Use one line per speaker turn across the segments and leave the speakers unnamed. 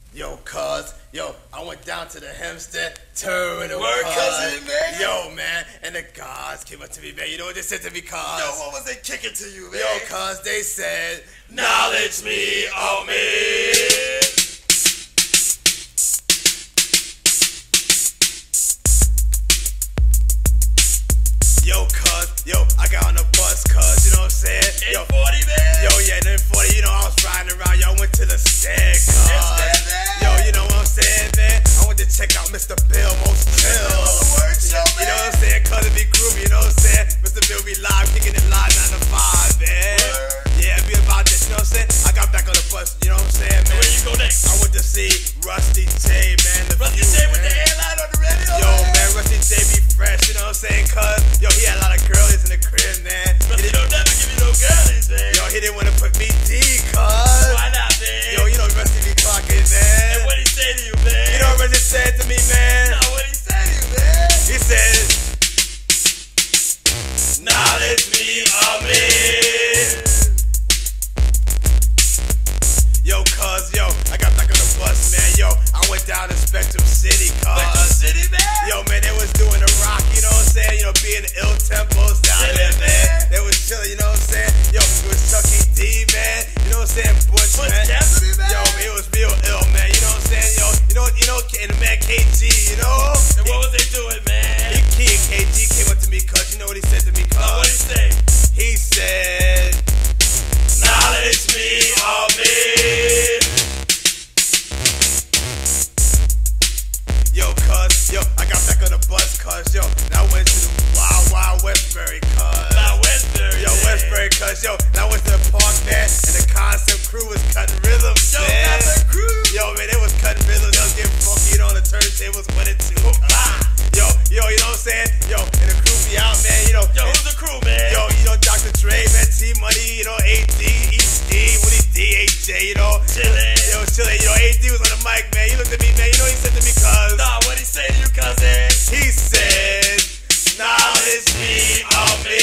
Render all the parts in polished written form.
Yo, cuz, yo, I went down to the Hempstead terminal.
Word, cousin, man.
Yo, man, and the guards came up to me, man. You know what they said to me, cuz?
Yo, what was they kicking to you, man?
Yo, cuz, they said,
knowledge me of me.
Yo, cuz, yo, I got on the bus, cuz, you know what I'm saying? Yo,
40, man.
Yo, yeah, then 40, you know, I was riding around, yo, I went to the stag, cuz. Yo, you know what I'm saying, man? I went to check out Mr. Bill, most chill. You know what I'm saying? Cuz it be groovy, you know what I'm saying? Mr. Bill be live, kicking it live 9 to 5, man. Yeah, it be about this, you know what I'm saying? I got back on the bus, you know what I'm saying, man?
Where you go next?
I went to see Rusty J, man.
Rusty J with the airline on the radio?
Yo, man, Rusty J be fresh, you know what I'm saying? Cuz, yo, he had a lot of girlies in the crib, man.
Rusty don't never give you no girlies, man.
Yo, he didn't want to put me D, cuz.
Why not, man?
Yo, you know Rusty be clocking, man.
And what he say to you, man?
You know what Rusty said to me, man?
No, what he say to you, man?
He said,
knowledge me of me.
Yo, cuz, yo, I got back on the bus, man. Yo, I went down to Spectrum City, cuz.
Spectrum City, man?
Yo, man, they was doing the rock, you know what I'm saying? You know, being ill tempos down there, man. They was chilling, you know what I'm saying? Yo, it was Chucky D, man. You know what I'm saying? Butch, man.
Cassidy, man?
Yo, it was real ill, man. You know what I'm saying? Yo, and the man KG, you know?
And what was they doing, man?
He and KG came up to me, cuz. You know what he said to me, cuz?
What he say?
He said,
knowledge me of me.
Yo, cuz, yo, I got back on the bus, cuz, yo, and I went to the Wild Westbury, cuz.
Now Westbury,
Yo,
man.
Westbury, cuz, yo, and I went to the park, man, and the concept crew was cutting rhythms,
Yo,
man.
Concept crew?
Yo, man, they was cutting rhythms, they was getting funky, you know, on the turntables with it, too. Yo, you know what I'm saying? Yo, and the crew be out, man, you know.
Yo, who's the crew, man?
Yo, you know, Dr. Dre, man, T-Money, you know, AD, Easty, Woody D, AJ, you know.
Chillin'.
Yo, chillin', you know, AD was on the mic, man. He looked at me, man, you know what he said to me, cuz?
Nah, what he say to you, cousin?
He said, knowledge me of me.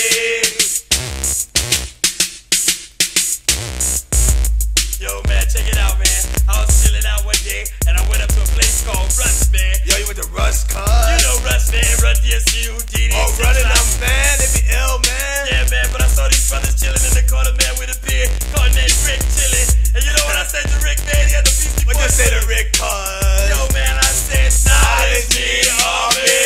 Yo, man, check it out, man. I was chilling out one day, and I went up to a place called Rust, man.
Yo, you went to Rush, cuz?
You know Rust, man. Rust, D-S-U-D-D.
Oh, running up, man. They be ill, man.
Yeah, man, but I saw these brothers chilling in the corner, man, with a beer. Called named Rick chilling. And you know what I said to Rick, man? He had the Beastie Boys.
What you say to Rick, cuz?
Yo, man, I said, knowledge me of me.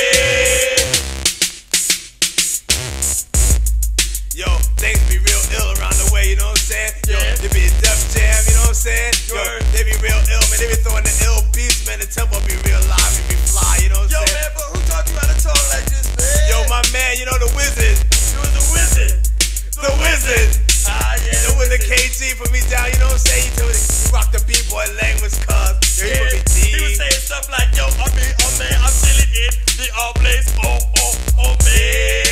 Yo, things be real ill around the way, you know what I'm saying? Yo,
Yeah.
they be a Def Jam, you know what I'm saying? Yo,
Word.
they be real ill, man. They be throwing the ill beats, man. The tempo be real live, it be fly, you know what
Yo,
I'm saying?
man, but who taught you how to talk like this, man?
Yo, my man, you know the Wizard.
You was the wizard.
The Wizard.
Ah, yeah.
The Wizard KG put me down, you know what I'm saying? He told me, you rock the B-boy language, cuz. Yo, he put me
He was
T.
saying stuff like, yo, man, I'm chilling in the all place, oh, man.